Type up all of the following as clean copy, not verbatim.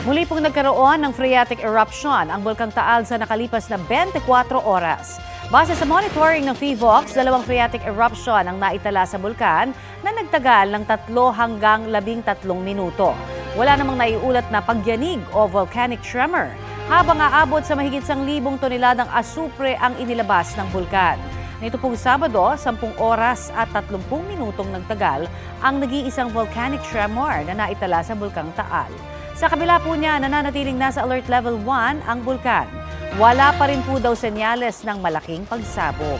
Muli pong nagkaroon ng phreatic eruption ang Bulkang Taal sa nakalipas na 24 oras. Base sa monitoring ng PHIVOLCS, dalawang phreatic eruption ang naitala sa bulkan na nagtagal ng 3 hanggang 13 minuto. Wala namang naiulat na pagyanig o volcanic tremor, habang aabot sa mahigit 1,000 toneladang asupre ang inilabas ng bulkan. Nito pong Sabado, 10 oras at 30 minutong nagtagal ang nag-iisang volcanic tremor na naitala sa Bulkang Taal. Sa kabila po niya, nananatiling nasa alert level 1 ang bulkan. Wala pa rin po daw senyales ng malaking pagsabog.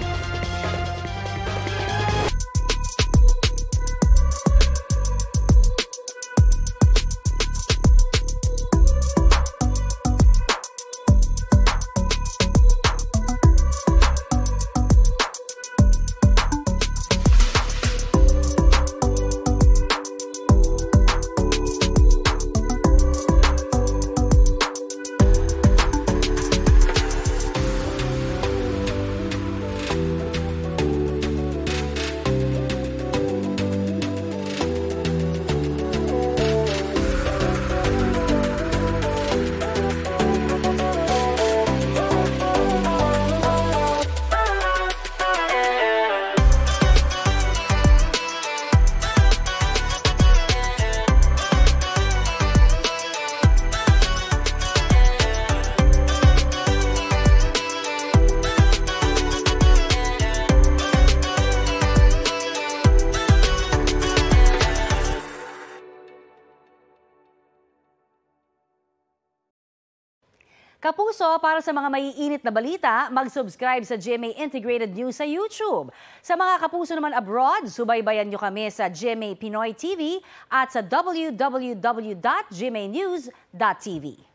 Kapuso, para sa mga maiinit na balita, mag-subscribe sa GMA Integrated News sa YouTube. Sa mga kapuso naman abroad, subaybayan nyo kami sa GMA Pinoy TV at sa www.gmanews.tv.